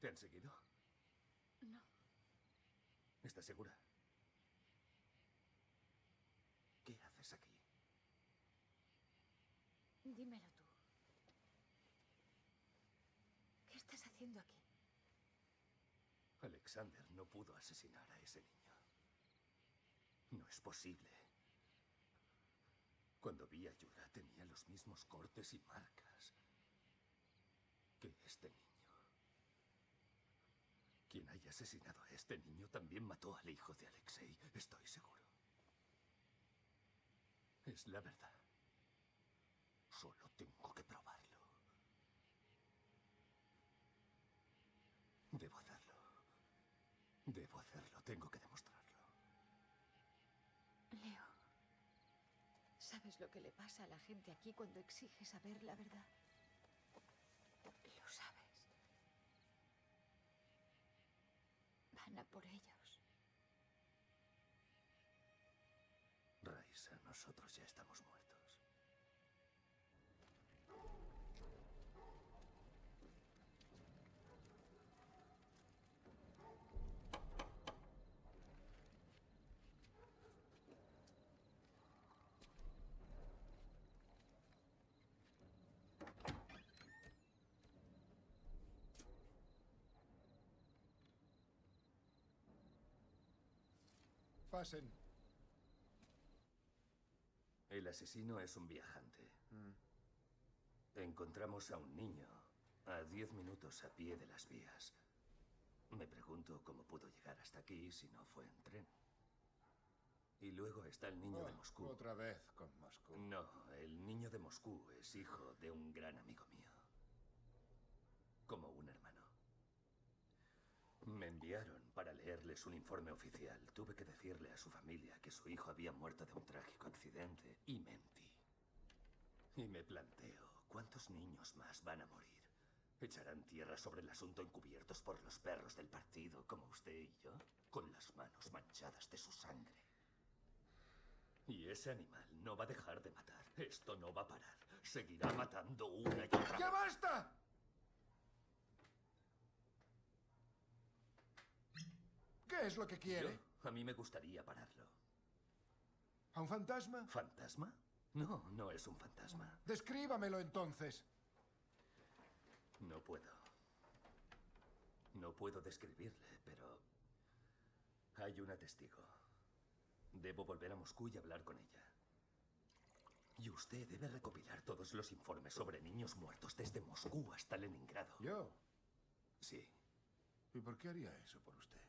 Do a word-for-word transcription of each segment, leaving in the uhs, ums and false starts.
han seguido? No. ¿Estás segura? ¿Qué haces aquí? Dímelo tú. ¿Qué estás haciendo aquí? Alexander no pudo asesinar a ese niño. No es posible. Cuando vi a Yura tenía los mismos cortes y marcas que este niño. Quien haya asesinado a este niño también mató al hijo de Alexei, estoy seguro. Es la verdad. Solo tengo que probarlo. Debo hacerlo. Debo hacerlo. Tengo que demostrarlo. Leo, ¿sabes lo que le pasa a la gente aquí cuando exige saber la verdad? Lo sabes. Van a por ellos. Raisa, nosotros ya estamos muertos. Pasen. El asesino es un viajante. Mm. Encontramos a un niño a diez minutos a pie de las vías. Me pregunto cómo pudo llegar hasta aquí si no fue en tren. Y luego está el niño Oh, de Moscú. Otra vez con Moscú. No, el niño de Moscú es hijo de un gran amigo mío. Como un hermano. Me enviaron para leerles un informe oficial. Tuve que decirle a su familia que su hijo había muerto de un trágico accidente y mentí. Y me planteo, ¿cuántos niños más van a morir? ¿Echarán tierra sobre el asunto encubiertos por los perros del partido como usted y yo? Con las manos manchadas de su sangre. Y ese animal no va a dejar de matar. Esto no va a parar. Seguirá matando una y otra. ¡Ya basta! ¿Qué es lo que quiere? Yo, a mí me gustaría pararlo. ¿A un fantasma? ¿Fantasma? No, no es un fantasma. Descríbamelo entonces. No puedo. No puedo describirle, pero hay una testigo. Debo volver a Moscú y hablar con ella. Y usted debe recopilar todos los informes sobre niños muertos desde Moscú hasta Leningrado. ¿Yo? Sí. ¿Y por qué haría eso por usted?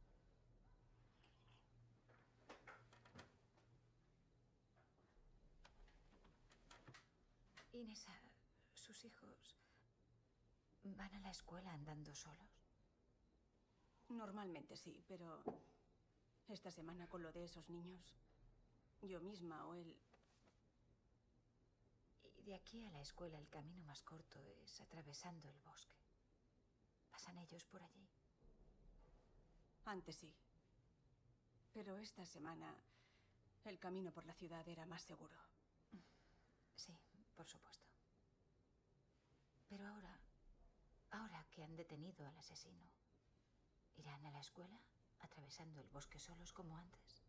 Inesa, sus hijos van a la escuela andando solos. Normalmente sí, pero esta semana con lo de esos niños, yo misma o él... Y de aquí a la escuela el camino más corto es atravesando el bosque. ¿Pasan ellos por allí? Antes sí. Pero esta semana el camino por la ciudad era más seguro. Sí, por supuesto. Pero ahora, ahora que han detenido al asesino, ¿irán a la escuela atravesando el bosque solos como antes?